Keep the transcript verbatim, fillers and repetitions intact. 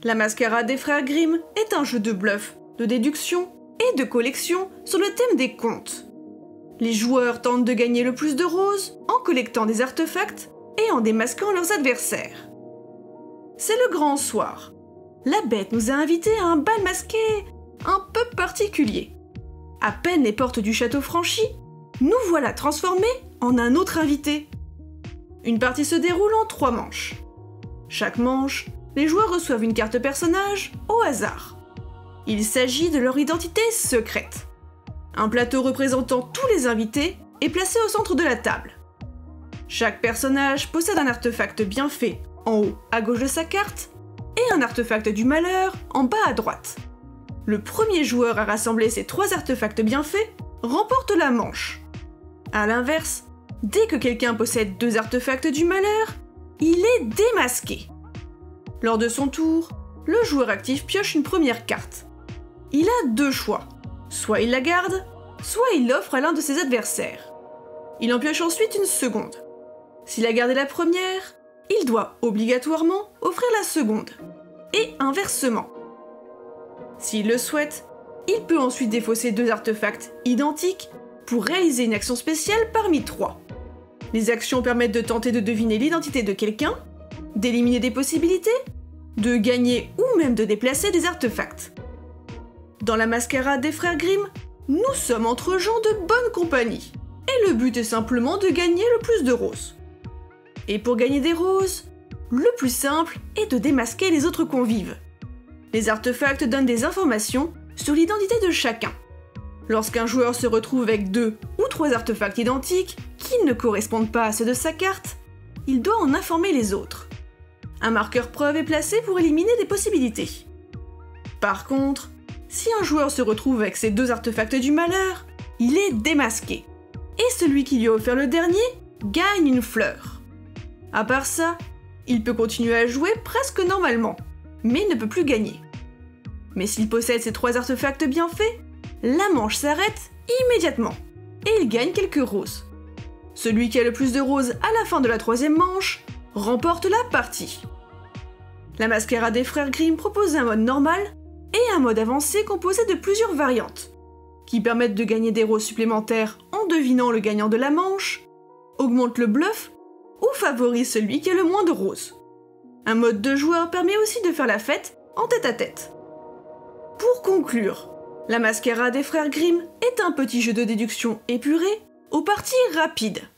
La Mascarade des Frères Grimm est un jeu de bluff, de déduction et de collection sur le thème des contes. Les joueurs tentent de gagner le plus de roses en collectant des artefacts et en démasquant leurs adversaires. C'est le grand soir. La bête nous a invités à un bal masqué un peu particulier. À peine les portes du château franchies, nous voilà transformés en un autre invité. Une partie se déroule en trois manches. Chaque manche, les joueurs reçoivent une carte personnage au hasard. Il s'agit de leur identité secrète. Un plateau représentant tous les invités est placé au centre de la table. Chaque personnage possède un artefact bien fait en haut à gauche de sa carte et un artefact du malheur en bas à droite. Le premier joueur à rassembler ces trois artefacts bien faits remporte la manche. A l'inverse, dès que quelqu'un possède deux artefacts du malheur, il est démasqué. Lors de son tour, le joueur actif pioche une première carte. Il a deux choix. Soit il la garde, soit il l'offre à l'un de ses adversaires. Il en pioche ensuite une seconde. S'il a gardé la première, il doit obligatoirement offrir la seconde. Et inversement. S'il le souhaite, il peut ensuite défausser deux artefacts identiques pour réaliser une action spéciale parmi trois. Les actions permettent de tenter de deviner l'identité de quelqu'un, d'éliminer des possibilités, de gagner ou même de déplacer des artefacts. Dans la Mascarade des Frères Grimm, nous sommes entre gens de bonne compagnie, et le but est simplement de gagner le plus de roses. Et pour gagner des roses, le plus simple est de démasquer les autres convives. Les artefacts donnent des informations sur l'identité de chacun. Lorsqu'un joueur se retrouve avec deux ou trois artefacts identiques qui ne correspondent pas à ceux de sa carte, il doit en informer les autres. Un marqueur preuve est placé pour éliminer des possibilités. Par contre, si un joueur se retrouve avec ces deux artefacts du malheur, il est démasqué. Et celui qui lui a offert le dernier gagne une fleur. À part ça, il peut continuer à jouer presque normalement, mais ne peut plus gagner. Mais s'il possède ces trois artefacts bien faits, la manche s'arrête immédiatement, et il gagne quelques roses. Celui qui a le plus de roses à la fin de la troisième manche remporte la partie. La Mascarade des Frères Grimm propose un mode normal et un mode avancé composé de plusieurs variantes, qui permettent de gagner des roses supplémentaires en devinant le gagnant de la manche, augmente le bluff ou favorise celui qui a le moins de roses. Un mode de joueur permet aussi de faire la fête en tête-à-tête. Pour conclure, la Mascarade des Frères Grimm est un petit jeu de déduction épuré aux parties rapides.